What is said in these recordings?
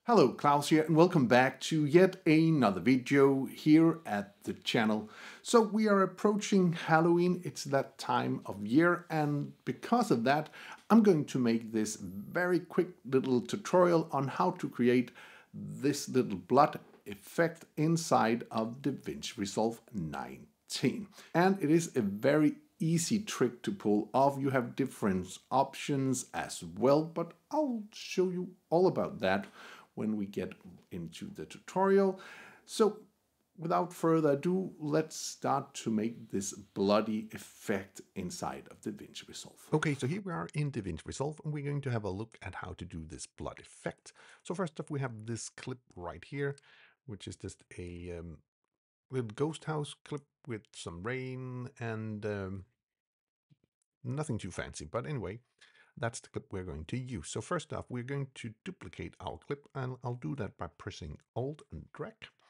Hello, Klaus here, and welcome back to yet another video here at the channel. So we are approaching Halloween, it's that time of year, and because of that, I'm going to make this very quick little tutorial on how to create this little blood effect inside of DaVinci Resolve 19. And it is a very easy trick to pull off. You have different options as well, but I'll show you all about that when we get into the tutorial. So without further ado, let's start to make this bloody effect inside of DaVinci Resolve. Okay, so here we are in DaVinci Resolve, and we're going to have a look at how to do this blood effect. So first off, we have this clip right here, which is just a little ghost house clip with some rain and nothing too fancy. But anyway, that's the clip we're going to use. So first off, we're going to duplicate our clip, and I'll do that by pressing Alt and drag.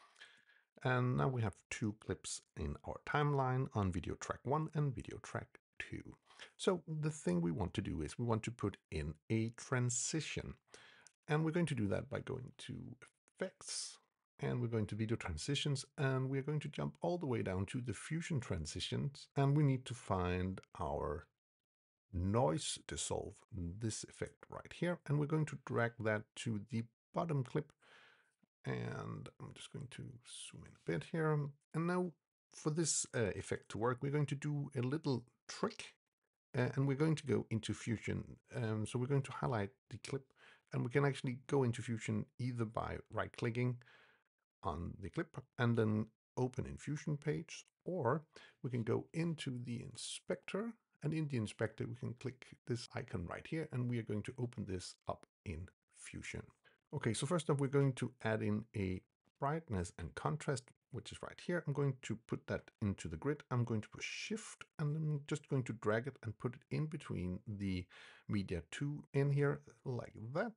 And now we have two clips in our timeline on video track 1 and video track 2. So the thing we want to do is we want to put in a transition. And we're going to do that by going to Effects, and we're going to Video Transitions, and we're going to jump all the way down to the Fusion Transitions, and we need to find our Noise Dissolve, this effect right here, and we're going to drag that to the bottom clip. And I'm just going to zoom in a bit here. And now for this effect to work, we're going to do a little trick, and we're going to go into Fusion. So we're going to highlight the clip, and we can actually go into Fusion either by right-clicking on the clip and then open in Fusion page, or we can go into the inspector, and in the inspector we can click this icon right here, and we are going to open this up in Fusion. Okay, so first up, we're going to add in a brightness and contrast, which is right here. I'm going to put that into the grid. I'm going to push Shift, and I'm just going to drag it and put it in between the Media 2 in here, like that.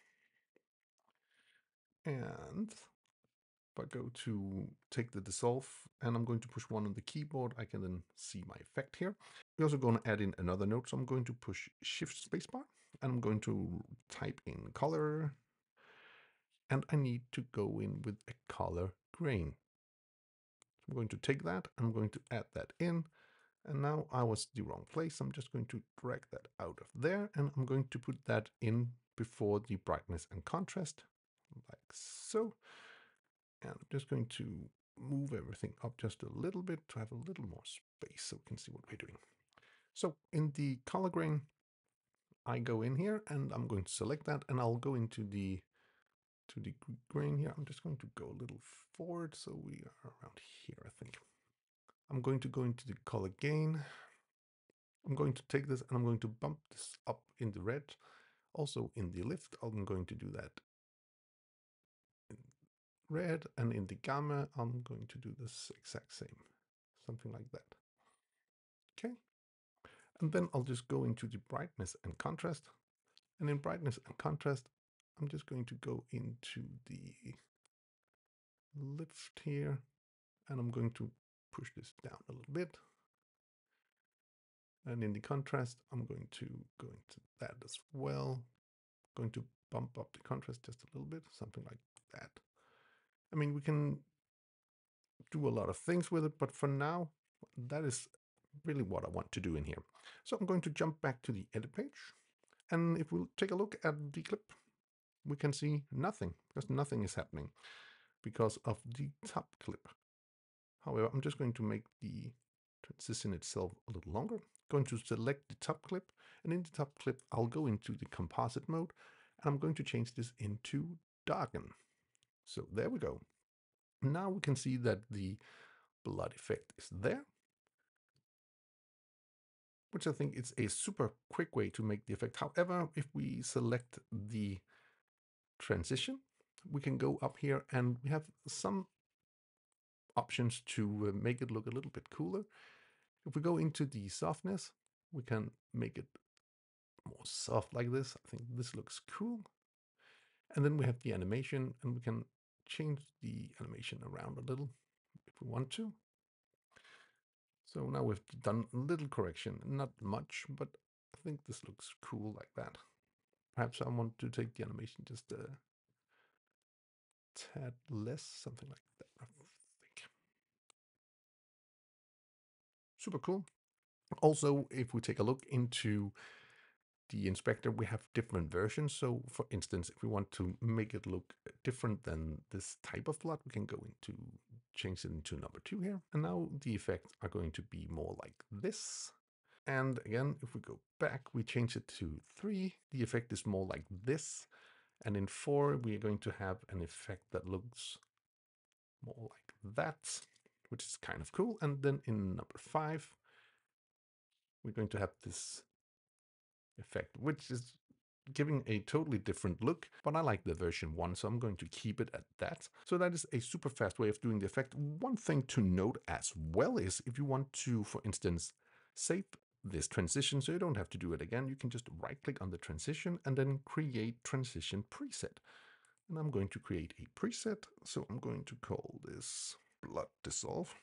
And if I go to take the dissolve, and I'm going to push 1 on the keyboard, I can then see my effect here. We're also going to add in another note, so I'm going to push Shift spacebar, and I'm going to type in color, and I need to go in with a color grain. So I'm going to take that, I'm going to add that in, and now I was the wrong place. I'm just going to drag that out of there, and I'm going to put that in before the brightness and contrast, like so. And I'm just going to move everything up just a little bit to have a little more space so we can see what we're doing. So in the color grain, I go in here and I'm going to select that, and I'll go into the grain here. I'm just going to go a little forward, so we are around here, I think. I'm going to go into the color gain. I'm going to take this and I'm going to bump this up in the red. Also in the lift, I'm going to do that in red, and in the gamma, I'm going to do this exact same, something like that. Okay. And then I'll just go into the brightness and contrast. And in brightness and contrast, I'm just going to go into the lift here, and I'm going to push this down a little bit. And in the contrast, I'm going to go into that as well. Going to bump up the contrast just a little bit, something like that. I mean, we can do a lot of things with it, but for now, that is really what I want to do in here. So I'm going to jump back to the edit page. And if we'll take a look at the clip, we can see nothing, because nothing is happening because of the top clip. However, I'm just going to make the transition itself a little longer. Going to select the top clip, and in the top clip, I'll go into the composite mode, and I'm going to change this into darken. So there we go. Now we can see that the blood effect is there, which I think is a super quick way to make the effect. However, if we select the transition, we can go up here and we have some options to make it look a little bit cooler. If we go into the softness, we can make it more soft like this. I think this looks cool. And then we have the animation, and we can change the animation around a little if we want to. So now we've done a little correction, not much, but I think this looks cool like that. Perhaps I want to take the animation just tad less, something like that, I think. Super cool. Also, if we take a look into the inspector, we have different versions. So for instance, if we want to make it look different than this type of blood, we can go into change it into number 2 here. And now the effects are going to be more like this. And again, if we go back, we change it to 3. The effect is more like this. And in 4, we are going to have an effect that looks more like that, which is kind of cool. And then in number 5, we're going to have this effect, which is giving a totally different look, but I like the version 1, so I'm going to keep it at that. So that is a super fast way of doing the effect. One thing to note as well is if you want to, for instance, save this transition so you don't have to do it again, you can just right click on the transition and then create transition preset. And I'm going to create a preset, so I'm going to call this blood dissolve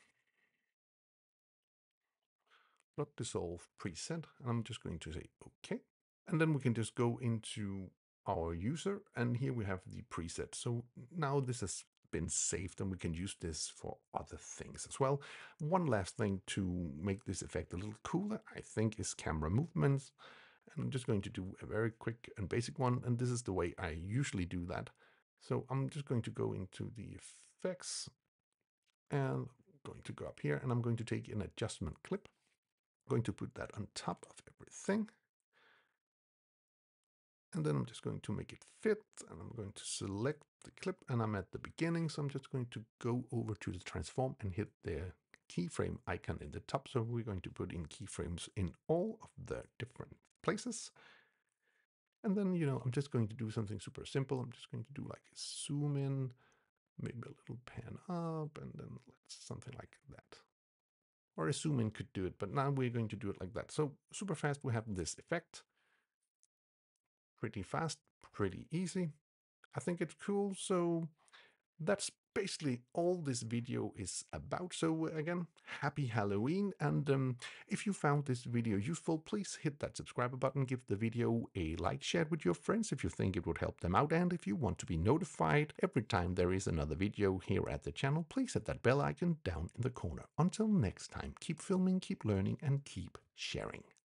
preset, and I'm just going to say okay. And then we can just go into our user, and here we have the preset. So now this has been saved and we can use this for other things as well. One last thing to make this effect a little cooler, I think, is camera movements. And I'm just going to do a very quick and basic one, and this is the way I usually do that. So I'm just going to go into the effects and going to go up here, and I'm going to take an adjustment clip. I'm going to put that on top of everything. And then I'm just going to make it fit, and I'm going to select the clip, and I'm at the beginning. So I'm just going to go over to the transform and hit the keyframe icon in the top. So we're going to put in keyframes in all of the different places. And then, I'm just going to do something super simple. I'm just going to do like a zoom in, maybe a little pan up, and then something like that. Or a zoom in could do it, but now we're going to do it like that. So super fast, we have this effect. Pretty fast, pretty easy. I think it's cool. So that's basically all this video is about. So again, happy Halloween. And if you found this video useful, please hit that subscribe button, give the video a like, share it with your friends if you think it would help them out. And if you want to be notified every time there is another video here at the channel, please hit that bell icon down in the corner. Until next time, keep filming, keep learning, and keep sharing.